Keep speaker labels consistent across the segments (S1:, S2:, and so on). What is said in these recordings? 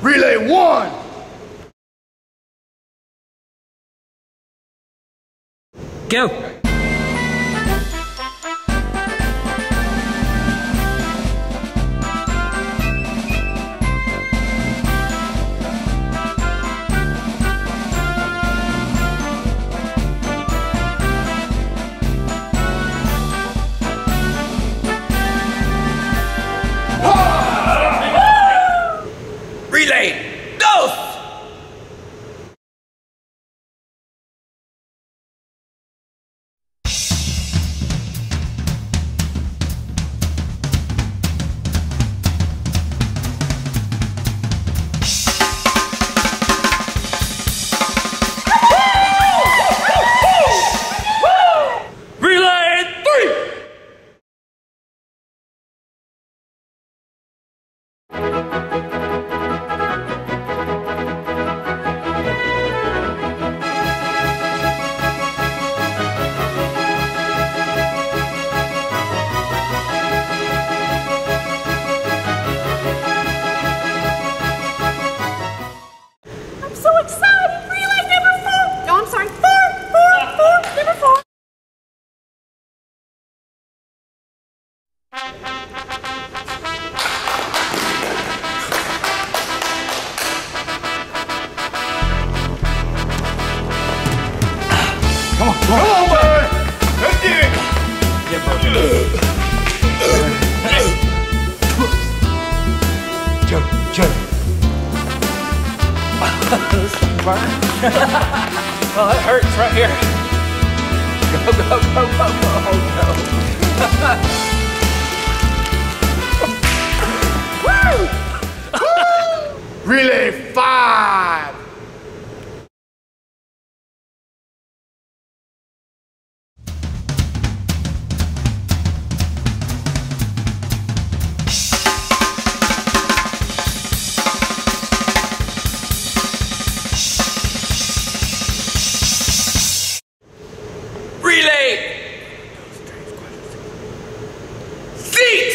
S1: Relay 1.
S2: Go.
S3: Relay, go! Relay 3!
S4: I'm so excited! Relay number 4! Oh, I'm sorry, 4, number 4.
S1: Come on, man! Let's get it! Joe.
S2: Oh, it hurts right here. Go.
S1: Relay 5.
S3: Relay! Seat!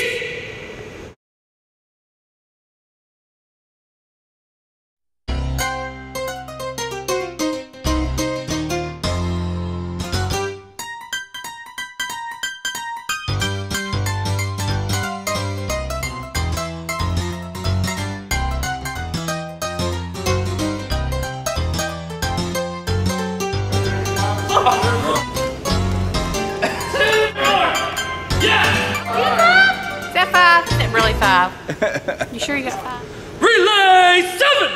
S4: Is that 5? Is it really 5? You sure you got 5?
S3: Relay 7!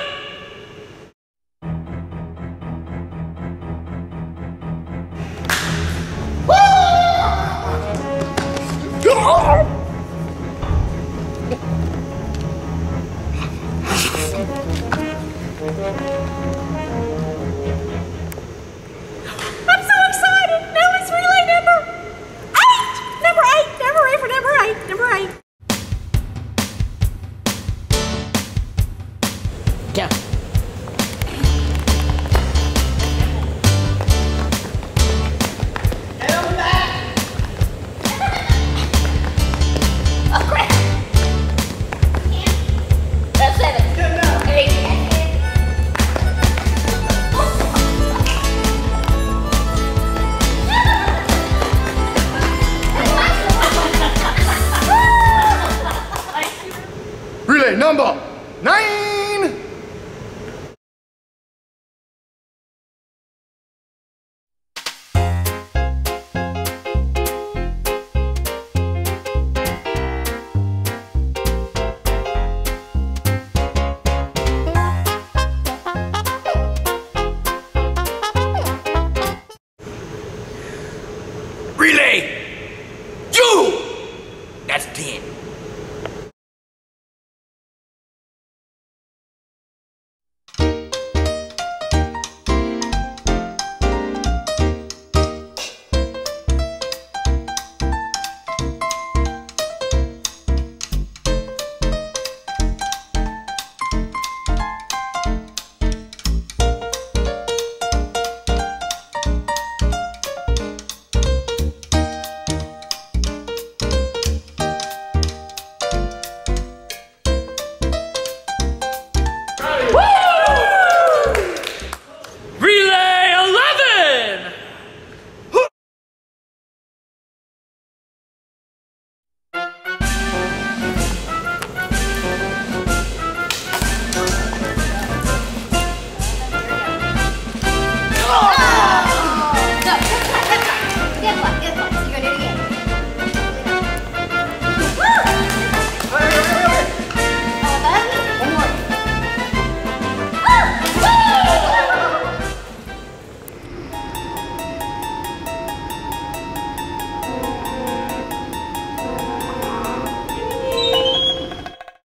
S4: I'm so excited! Now it's relay number 8! Number 8! Number 8 for number 8! Number 8!
S2: Go.
S4: Oh crap! That's 7. 8.
S1: Relay number 9.